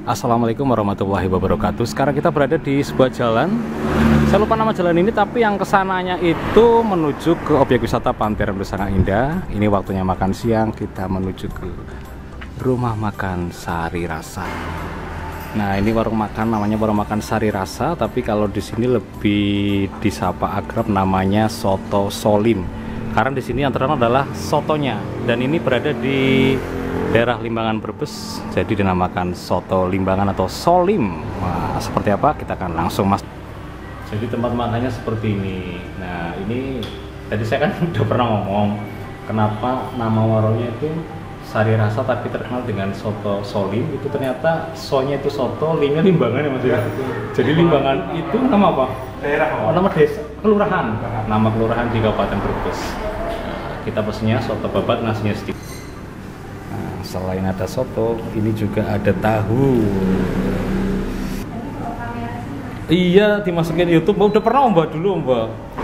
Assalamualaikum warahmatullahi wabarakatuh. Sekarang kita berada di sebuah jalan. Saya lupa nama jalan ini, tapi yang kesananya itu menuju ke objek wisata Pantai Rembes sangat indah. Ini waktunya makan siang, kita menuju ke rumah makan Sari Rasa. Nah, ini warung makan namanya warung makan Sari Rasa, tapi kalau di sini lebih disapa akrab namanya Soto Solim. Karena di sini yang terkenal adalah sotonya, dan ini berada di daerah Limbangan Brebes, jadi dinamakan Soto Limbangan atau Solim. Nah, seperti apa? Kita akan langsung masuk. Jadi tempat makannya seperti ini. Nah, ini tadi saya kan udah pernah ngomong kenapa nama warungnya itu Sari Rasa tapi terkenal dengan Soto Solim. Itu ternyata sonya itu soto, limnya Limbangan ya Mas ya. Jadi Limbangan itu nama apa? Daerah. Oh, nama desa, kelurahan. Nama kelurahan di Kabupaten Brebes. Nah, kita pesennya soto babat, nasinya sedikit. Selain ada soto, ini juga ada tahu. Iya, dimasukin YouTube. Mbak udah pernah Mbak dulu Mbak?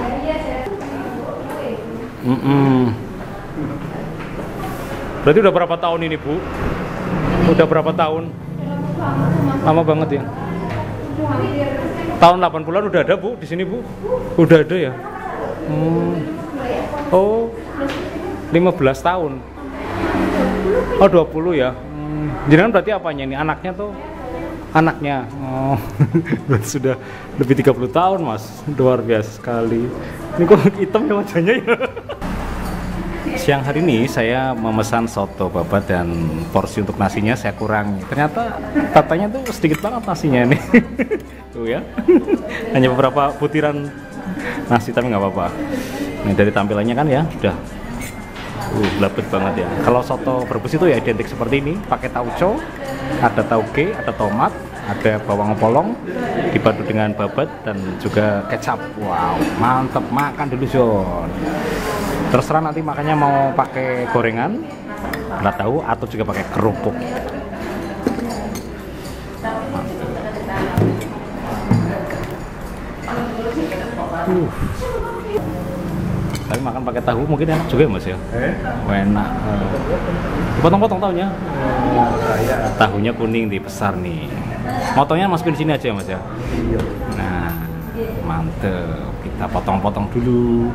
Berarti udah berapa tahun ini Bu? Udah berapa tahun? Lama banget ya. Tahun 80-an udah ada Bu di sini Bu? Udah ada ya? Oh, 15 tahun. Oh 20 ya. Jangan berarti apanya ini? Anaknya tuh? Anaknya. Oh, berarti sudah lebih 30 tahun Mas. Luar biasa sekali. Ini kok hitam ya wajahnya ya. Siang hari ini saya memesan soto babat dan porsi untuk nasinya saya kurangi. Ternyata tatanya tuh sedikit banget nasinya nih. Tuh ya. Hanya beberapa butiran nasi tapi nggak apa-apa. Ini dari tampilannya kan ya sudah belabet banget ya. Kalau soto Brebes itu ya identik seperti ini, pakai tauco, ada tauge, ada tomat, ada bawang polong, dipadu dengan babat dan juga kecap. Wow, mantep, makan dulu John. Terserah nanti makannya mau pakai gorengan, nggak tahu, atau juga pakai kerupuk. Tapi makan pakai tahu mungkin enak juga ya Mas ya? Enak. Potong-potong tahunya. Tahunya kuning dibesar nih. Motongnya masukin di sini aja ya Mas ya? Nah, mantep. Kita potong-potong dulu.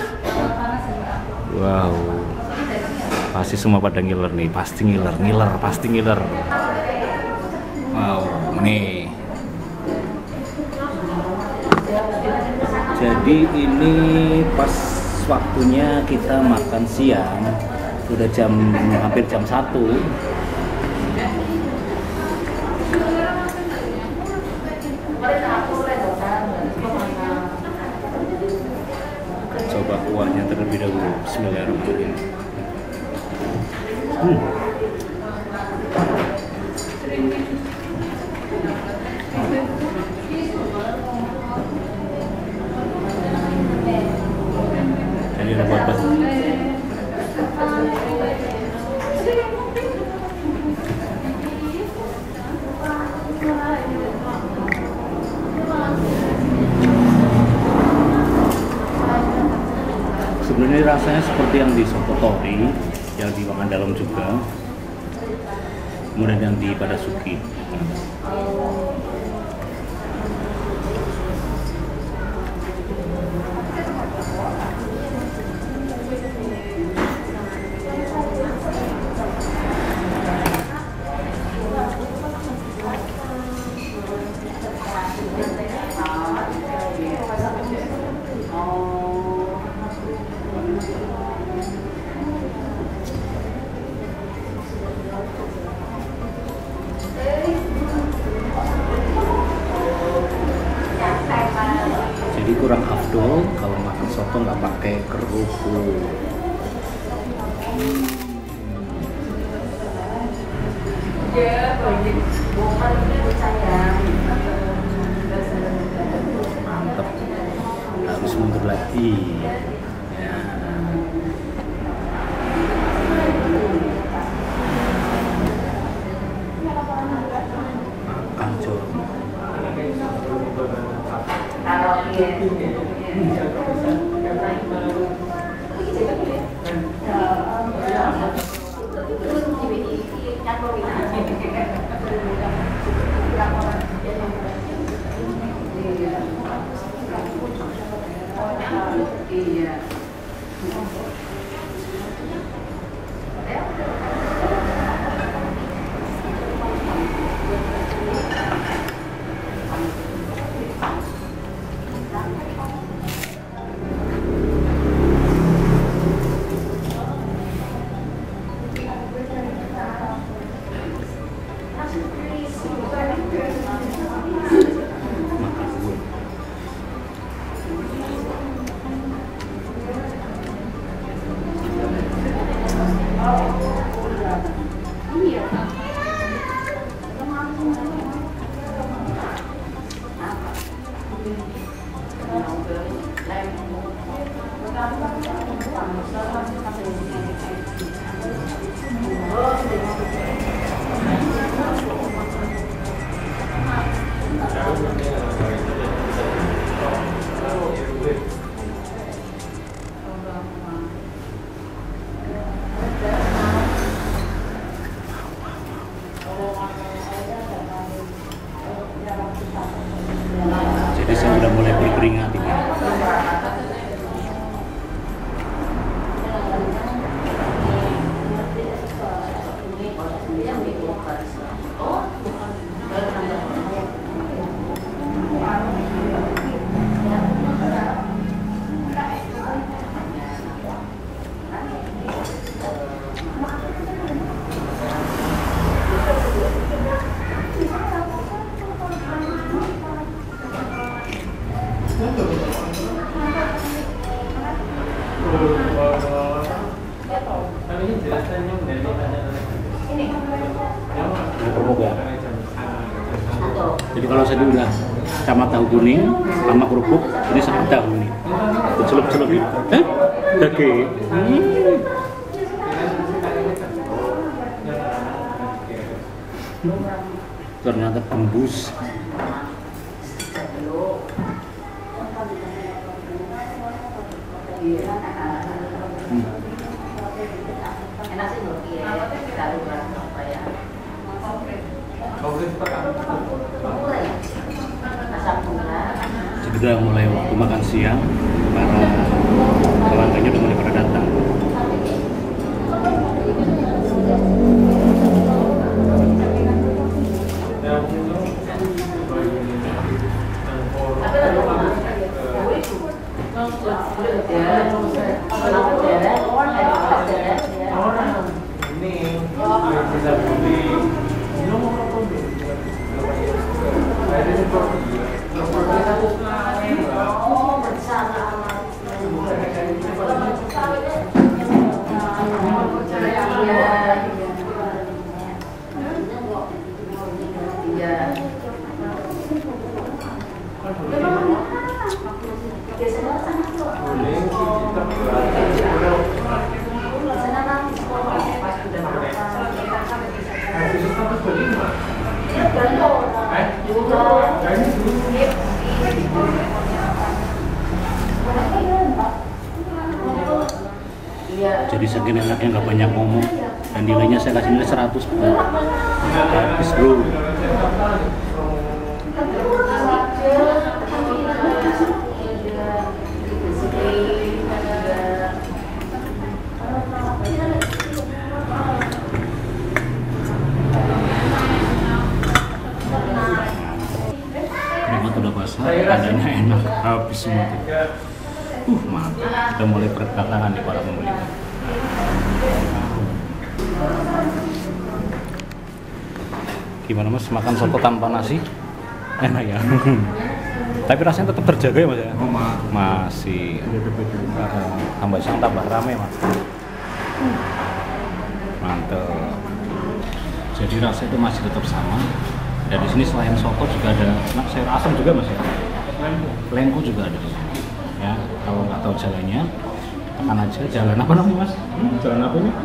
Wow. Pasti semua pada ngiler nih. Pasti ngiler, pasti ngiler. Wow, nih. Jadi ini pas waktunya kita makan siang, udah hampir jam 1. Coba kuahnya terlebih dahulu. Bismillahirrahmanirrahim. Sebenarnya rasanya seperti yang di soto tori, yang di Wangan Dalam juga, kemudian yang di Padasuki. Jadi kurang afdol kalau makan soto nggak pakai kerupuk. Mantap. Harus mundur lagi. Ya. Makan John. Iya. Jadi saya udah mulai berkeringat ini. Jadi kalau saya udah sama tahu kuning sama kerupuk, ini sama tahu nih. Celup-celup gitu. Daging. Ternyata tembus. Enak sih loh, kalau apa ya? Jadi udah mulai waktu makan siang, para pelanggannya udah mulai pada datang. Jadi saking enaknya nggak banyak ngomong dan nilainya saya kasih nilai 100 habis bro. Kerimat udah basah, adanya enak, habis semua. Mantap, udah mulai berdatangan di para pembeli. Gimana mas, makan soto tanpa nasi? Enak ya? Tapi rasanya tetap terjaga ya mas ya? Masih tambah siang tambah rame mas. Mantap. Jadi rasanya itu masih tetap sama. Dan di sini selain soto juga ada sayur asam juga mas ya? Lengko juga ada. Ya, kalau nggak tahu jalannya, tekan aja. Jalan apa namanya mas? Jalan apa ini?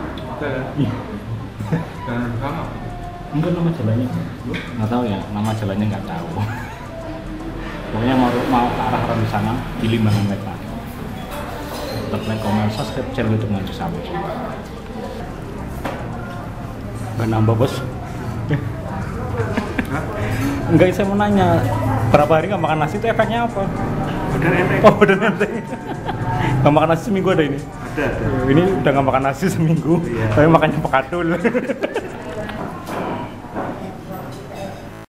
Jalan sama. Enggak nama jalannya. Nggak tahu ya, nama jalannya nggak tahu. Pokoknya mau ke arah di sana di Limbangan Wetan. Tetap like, comment, subscribe channel YouTube Mancu Sabu. Nggak nambah bos? Enggak, saya mau nanya berapa hari nggak makan nasi itu efeknya apa? Udah enteng. Oh, udah enteng. Nggak makan nasi seminggu ada ini? Ada. Ini udah nggak makan nasi seminggu, Iya. tapi makannya pekadul.